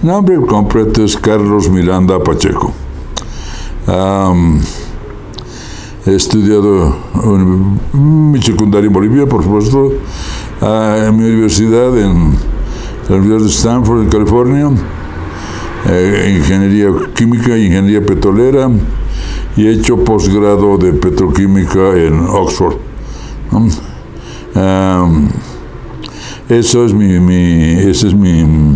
Nombre completo es Carlos Miranda Pacheco. He estudiado mi secundaria en Bolivia, por supuesto, en mi universidad, en la Universidad de Stanford, en California, ingeniería química e ingeniería petrolera, y he hecho posgrado de petroquímica en Oxford. Esa es mi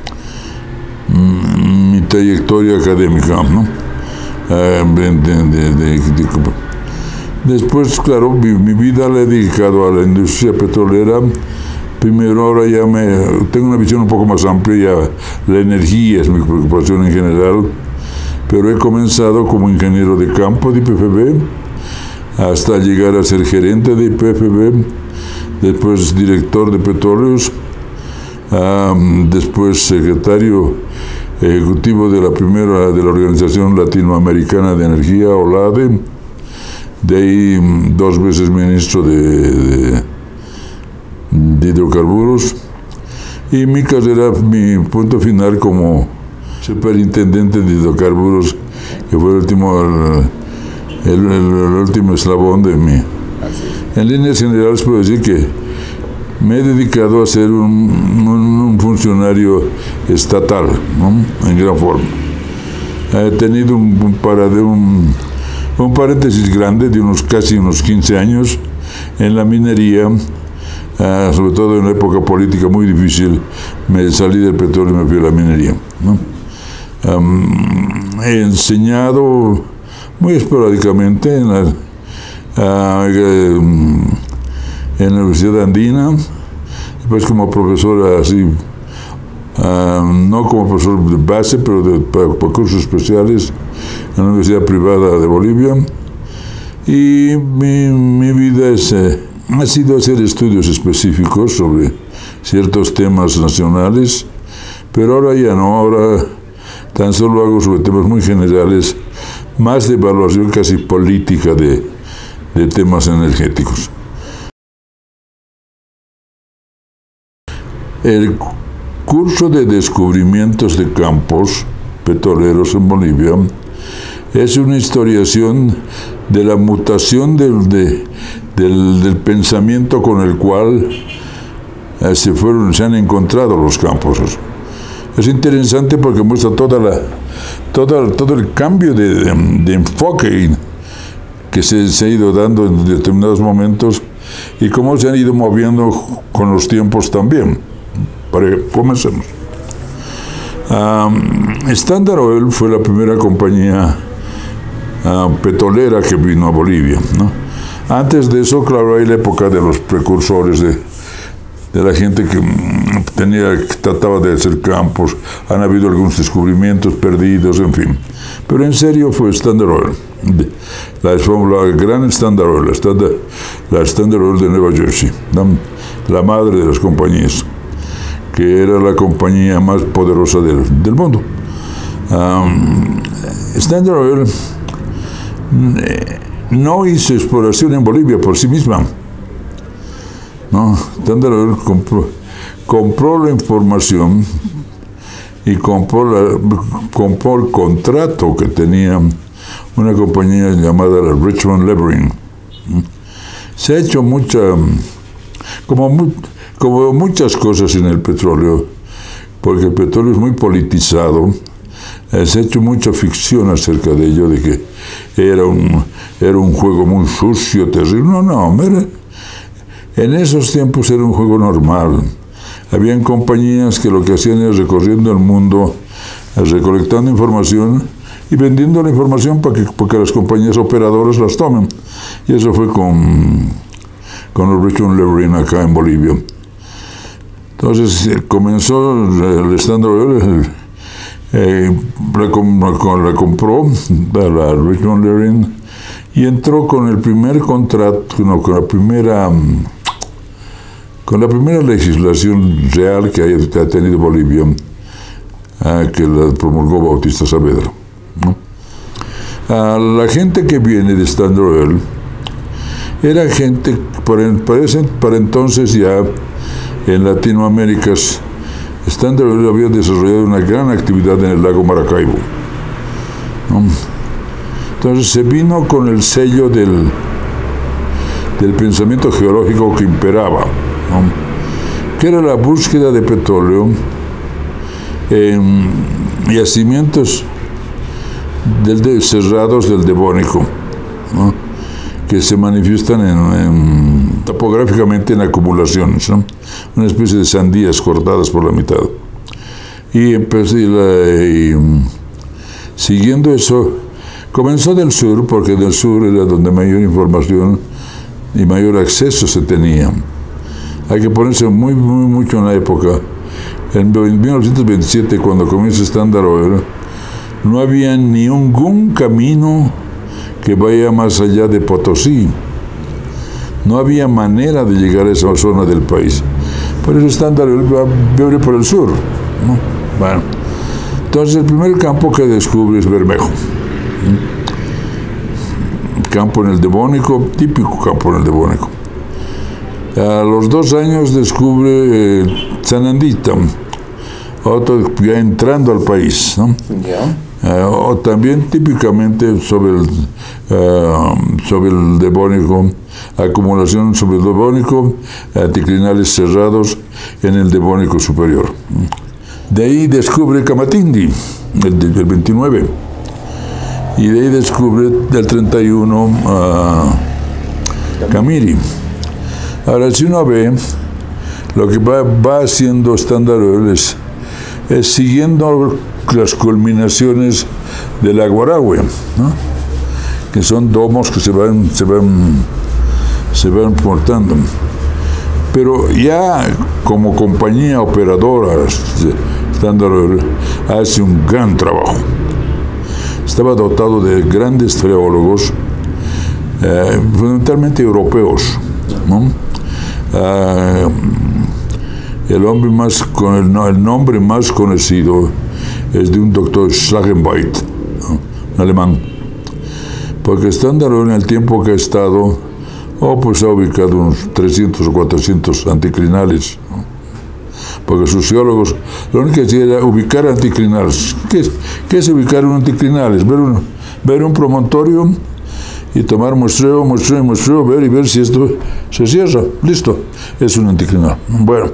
trayectoria académica, ¿no? Después, claro, mi vida la he dedicado a la industria petrolera. Primero, ahora ya tengo una visión un poco más amplia, ya la energía es mi preocupación en general, pero he comenzado como ingeniero de campo de IPFB, hasta llegar a ser gerente de IPFB, después director de petróleos, después secretario ejecutivo de la Organización Latinoamericana de Energía, OLADE, de ahí 2 veces ministro de hidrocarburos, y mi carrera, mi punto final como superintendente de hidrocarburos, que fue el último eslabón de mí. En líneas generales puedo decir que me he dedicado a ser un funcionario estatal, ¿no? En gran forma. He tenido un paréntesis grande de casi unos 15 años en la minería, sobre todo en una época política muy difícil. Me salí del petróleo y me fui a la minería, ¿no? He enseñado muy esporádicamente en la Universidad Andina, después como profesor así, no como profesor de base, pero para cursos especiales en la Universidad Privada de Bolivia. Y mi vida ha sido hacer estudios específicos sobre ciertos temas nacionales, pero ahora ya no, ahora tan solo hago sobre temas muy generales, más de evaluación casi política de temas energéticos. El curso de descubrimientos de campos petroleros en Bolivia es una historiación de la mutación del pensamiento con el cual se han encontrado los campos. Es interesante porque muestra todo el cambio de enfoque que se ha ido dando en determinados momentos y cómo se han ido moviendo con los tiempos también. Comencemos. Standard Oil fue la primera compañía petrolera que vino a Bolivia, ¿no? Antes de eso, claro, hay la época de los precursores, de la gente que trataba de hacer campos. Han habido algunos descubrimientos perdidos, en fin. Pero en serio fue Standard Oil, la gran Standard Oil, la Standard Oil de Nueva Jersey, la madre de las compañías, que era la compañía más poderosa del mundo. Standard Oil no hizo exploración en Bolivia por sí misma. No, Standard Oil compró la información y compró el contrato que tenía una compañía llamada la Richmond Levering. Se ha hecho como muchas cosas en el petróleo, porque el petróleo es muy politizado. Se ha hecho mucha ficción acerca de ello, de que era un juego muy sucio, terrible. No, mira, en esos tiempos era un juego normal. Habían compañías que lo que hacían era recorriendo el mundo, recolectando información y vendiendo la información para que las compañías operadoras las tomen. Y eso fue con el Richmond Levering acá en Bolivia. Entonces comenzó el Standard Oil, la compró la Richmond Levering y entró con el primer contrato, con la primera legislación real que ha tenido Bolivia, que la promulgó Bautista Saavedra, ¿no? La gente que viene de Standard Oil era gente, para entonces ya en Latinoamérica Standard Oil había desarrollado una gran actividad en el lago Maracaibo, ¿no? Entonces se vino con el sello del pensamiento geológico que imperaba, ¿no? Que era la búsqueda de petróleo en yacimientos cerrados del Devónico, ¿no? Que se manifiestan topográficamente en acumulaciones, ¿no? Una especie de sandías cortadas por la mitad. Y siguiendo eso, comenzó del sur, porque del sur era donde mayor información y mayor acceso se tenía. Hay que ponerse mucho en la época. En 1927, cuando comienza Standard Oil, no había ningún camino que vaya más allá de Potosí. No había manera de llegar a esa zona del país. Por eso Standard Oil va por el sur, ¿no? Bueno, entonces el primer campo que descubre es Bermejo. Campo en el Devónico, típico campo en el Devónico. A los 2 años descubre Sanandita, otro ya entrando al país, ¿no? Yeah. O también típicamente sobre el Devónico, acumulación sobre el Devónico, anticlinales cerrados en el Devónico superior. De ahí descubre Camatindi, el 29, y de ahí descubre del 31 Camiri. Ahora, si uno ve, lo que va haciendo Standard Oil es siguiendo las culminaciones del Aguarahue, ¿no? Que son domos que se van portando. Pero ya como compañía operadora, Standard Oil hace un gran trabajo. Estaba dotado de grandes geólogos, fundamentalmente europeos, ¿no? El nombre más conocido es de un doctor Schlagenweit, ¿no? Un alemán. Porque Standard Oil, en el tiempo que ha estado, pues ha ubicado unos 300 o 400 anticlinales, ¿no? Porque sus geólogos lo único que hacían era ubicar anticlinales. ¿Qué es ubicar un anticlinal? Es ver un promontorio y tomar muestreo, ver si esto se cierra. Listo, es un anticlinal. Bueno,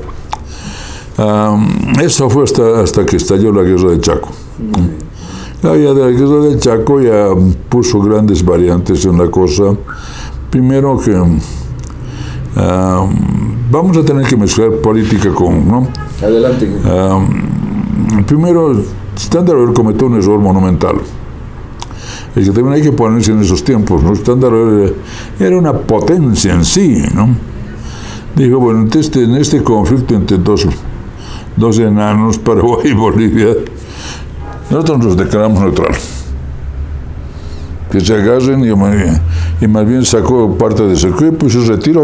eso fue hasta que estalló la guerra de Chaco. Ya de la guerra de Chaco ya puso grandes variantes en la cosa. Primero que vamos a tener que mezclar política con, ¿no? Adelante. Primero, Standard Oil cometió un error monumental. Es que también hay que ponerse en esos tiempos, ¿no? Standard Oil era una potencia en sí, ¿no? Dijo, bueno, en este conflicto entre dos enanos, Paraguay y Bolivia, nosotros nos declaramos neutral. Que se agarren y más bien sacó parte de ese cuerpo y se retiró.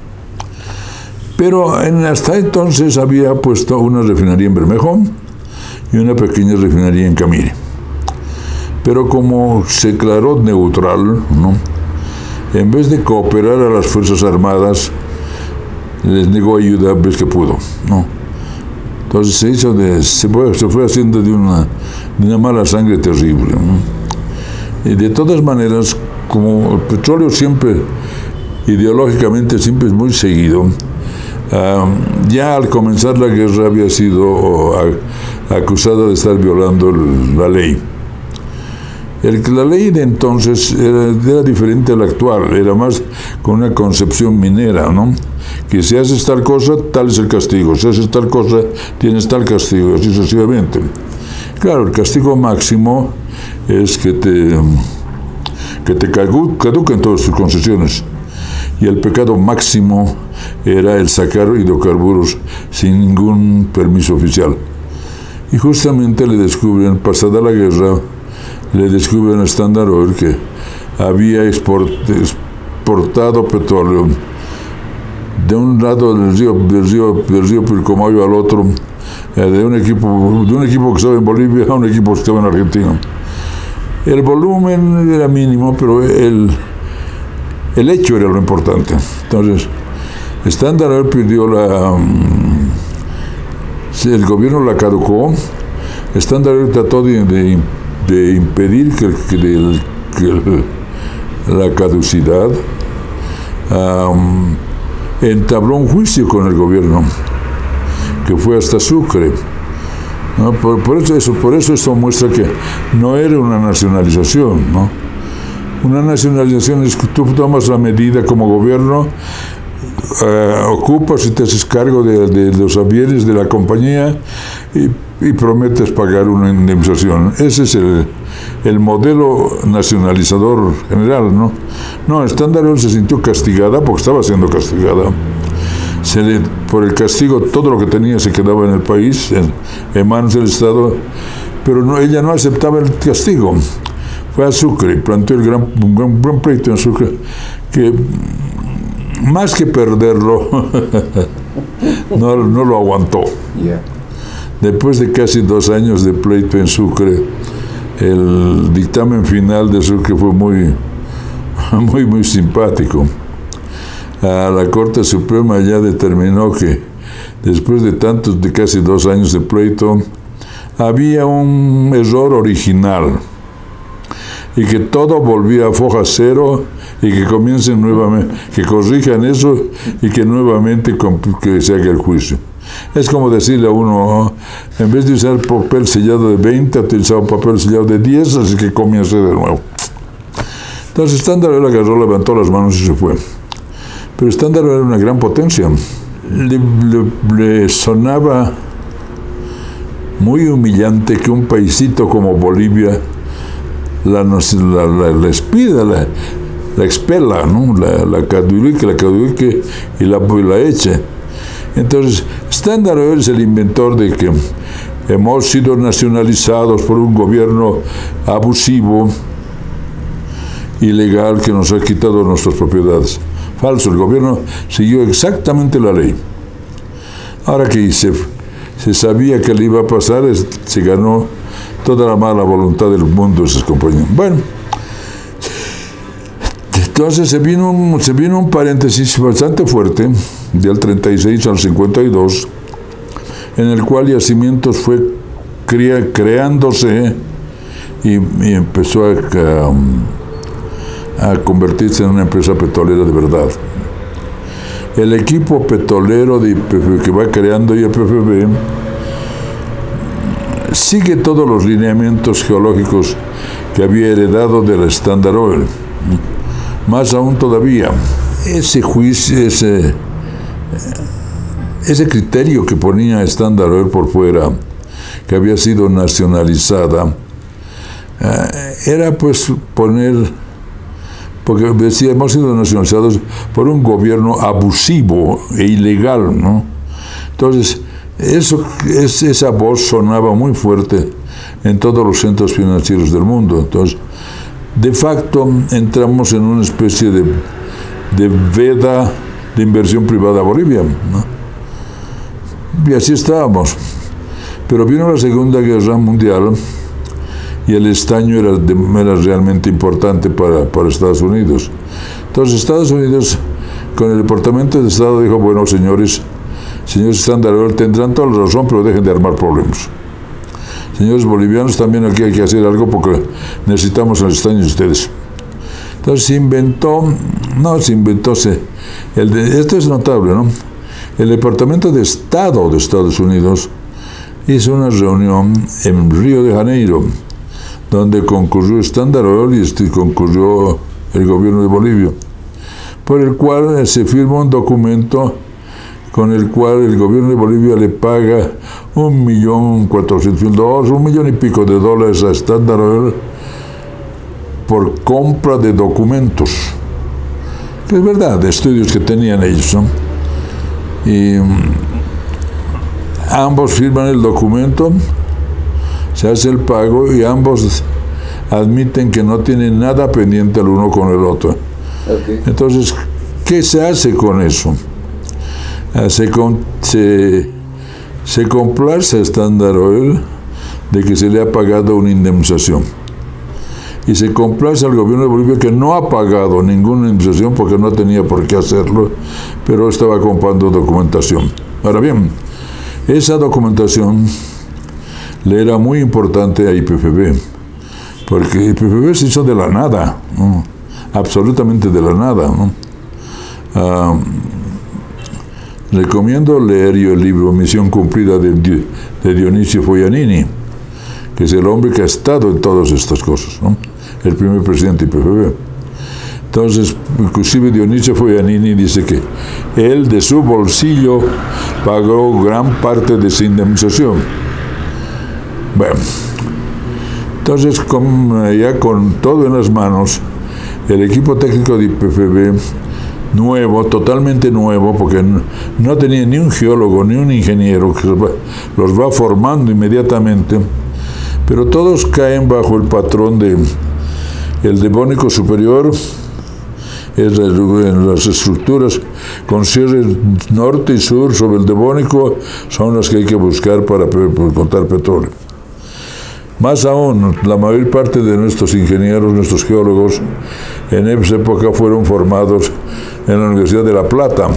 Pero hasta entonces había puesto una refinería en Bermejo y una pequeña refinería en Camiri. Pero como se declaró neutral, ¿no? En vez de cooperar a las Fuerzas Armadas, les negó ayuda vez que pudo, ¿no? Entonces se fue haciendo de una mala sangre terrible, ¿no? Y de todas maneras, como el petróleo siempre, ideológicamente, siempre es muy seguido, ya al comenzar la guerra había sido acusada de estar violando la ley. La ley de entonces era diferente a la actual, era más con una concepción minera, ¿no? Que si haces tal cosa, tal es el castigo, si haces tal cosa, tienes tal castigo, así sucesivamente. Claro, el castigo máximo es que te caduquen todas tus concesiones. Y el pecado máximo era el sacar hidrocarburos sin ningún permiso oficial. Y justamente le descubren, pasada la guerra, le descubren a Standard Oil que había exportado petróleo de un lado del río Pilcomayo al otro, de un equipo que estaba en Bolivia a un equipo que estaba en Argentina. El volumen era mínimo, pero el hecho era lo importante. Entonces, Standard Oil pidió el gobierno la caducó. Standard Oil trató de impedir la caducidad. Entabló un juicio con el gobierno que fue hasta Sucre, ¿no? Por eso esto muestra que no era una nacionalización, ¿no? Una nacionalización es que tú tomas la medida como gobierno, ocupas y te haces cargo de los bienes de la compañía y prometes pagar una indemnización. Ese es el modelo nacionalizador general, ¿no? No, Standard Oil se sintió castigada porque estaba siendo castigada. Por el castigo, todo lo que tenía se quedaba en el país, en manos del Estado, pero ella no aceptaba el castigo. Fue a Sucre y planteó un gran pleito en Sucre, que más que perderlo, no lo aguantó. Yeah. Después de casi 2 años de pleito en Sucre, el dictamen final de Sucre fue muy simpático. La Corte Suprema ya determinó que después de casi 2 años de pleito, había un error original y que todo volvía a foja cero y que comiencen nuevamente, que corrijan eso y que nuevamente que se haga el juicio. Es como decirle a uno, en vez de usar papel sellado de 20, utilizaba un papel sellado de 10, así que comience de nuevo. Entonces Standard Oil agarró, levantó las manos y se fue. Pero Standard Oil era una gran potencia. Le sonaba muy humillante que un paisito como Bolivia la expida, la expela, ¿no? la caduque y la eche. Entonces, Standard Oil es el inventor de que hemos sido nacionalizados por un gobierno abusivo, ilegal, que nos ha quitado nuestras propiedades. Falso, el gobierno siguió exactamente la ley. Ahora que se sabía que le iba a pasar, se ganó toda la mala voluntad del mundo de esas compañías. Bueno, entonces se vino un paréntesis bastante fuerte, del 36 al 52, en el cual Yacimientos fue creándose y empezó a convertirse en una empresa petrolera de verdad. El equipo petrolero que va creando YPFB sigue todos los lineamientos geológicos que había heredado de la Standard Oil. Más aún todavía, ese juicio, ese criterio que ponía Standard Oil por fuera, que había sido nacionalizada, era pues porque decía, hemos sido nacionalizados por un gobierno abusivo e ilegal, ¿no? Entonces, esa voz sonaba muy fuerte en todos los centros financieros del mundo. Entonces, de facto, entramos en una especie de veda de inversión privada a Bolivia, ¿no? Y así estábamos. Pero vino la Segunda Guerra Mundial y el estaño era realmente importante para Estados Unidos. Entonces Estados Unidos, con el Departamento de Estado, dijo, bueno, señores Standard Oil, tendrán toda la razón, pero dejen de armar problemas. Señores bolivianos, también aquí hay que hacer algo porque necesitamos el estaño de ustedes. Entonces esto es notable, ¿no? El Departamento de Estado de Estados Unidos hizo una reunión en Río de Janeiro, donde concurrió Standard Oil y concurrió el gobierno de Bolivia, por el cual se firma un documento con el cual el gobierno de Bolivia le paga $1.400.000, $1 millón y pico de dólares a Standard Oil por compra de documentos. Es verdad, de estudios que tenían ellos, ¿no? Y ambos firman el documento, se hace el pago y ambos admiten que no tienen nada pendiente el uno con el otro. Okay. Entonces, ¿qué se hace con eso? Se complace a Standard Oil de que se le ha pagado una indemnización. Y se complace al gobierno de Bolivia que no ha pagado ninguna indemnización porque no tenía por qué hacerlo, pero estaba comprando documentación. Ahora bien, Esa documentación le era muy importante a YPFB, porque YPFB se hizo de la nada, ¿no? Absolutamente de la nada, ¿no? Recomiendo leer yo el libro Misión Cumplida de Dionisio Foianini, que es el hombre que ha estado en todas estas cosas, ¿no? El primer presidente de YPFB. Entonces, inclusive Dionisio Foianini dice que él de su bolsillo pagó gran parte de esa indemnización. Bueno, entonces ya con todo en las manos, el equipo técnico de YPFB, nuevo, totalmente nuevo, porque no tenía ni un geólogo ni un ingeniero que los va formando inmediatamente, pero todos caen bajo el patrón de el devónico superior, en las estructuras con cierre norte y sur sobre el devónico son las que hay que buscar para encontrar petróleo. Más aún, la mayor parte de nuestros ingenieros, nuestros geólogos, en esa época fueron formados en la Universidad de La Plata,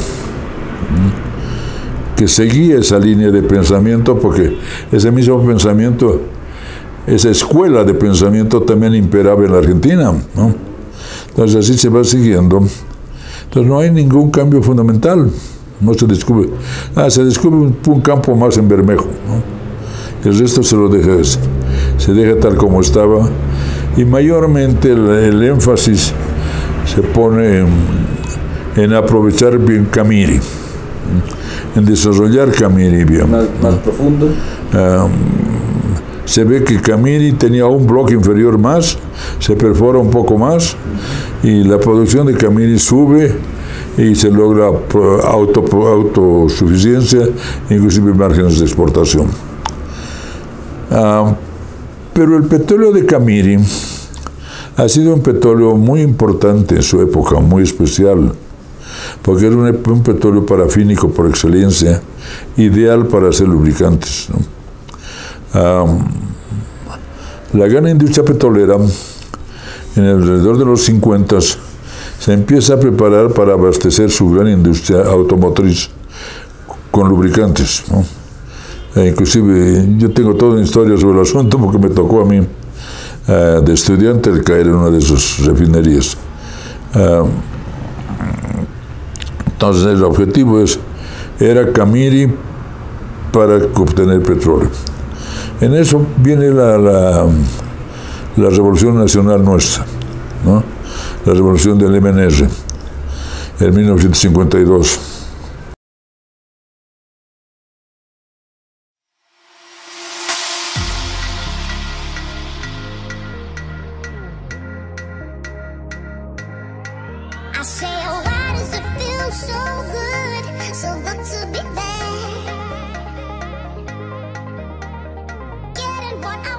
que seguía esa línea de pensamiento, porque ese mismo pensamiento, esa escuela de pensamiento también imperaba en la Argentina, ¿no? Entonces así se va siguiendo. Entonces no hay ningún cambio fundamental, no se descubre. Se descubre un campo más en Bermejo, ¿no? El resto se deja tal como estaba, y mayormente el énfasis se pone en aprovechar bien Camiri, en desarrollar Camiri bien. Más profundo. Se ve que Camiri tenía un bloque inferior más, se perfora un poco más, y la producción de Camiri sube y se logra autosuficiencia, inclusive márgenes de exportación. Pero el petróleo de Camiri ha sido un petróleo muy importante en su época, muy especial, porque era un petróleo parafínico por excelencia, ideal para hacer lubricantes, ¿no? La gran industria petrolera, en alrededor de los 50, se empieza a preparar para abastecer su gran industria automotriz con lubricantes, ¿no? Inclusive yo tengo toda una historia sobre el asunto, porque me tocó a mí de estudiante el caer en una de sus refinerías. Entonces el objetivo era Camiri para obtener petróleo. En eso viene la Revolución Nacional nuestra, ¿no? La revolución del MNR, en 1952. I say, oh, why does it feel so good to be there? Getting what I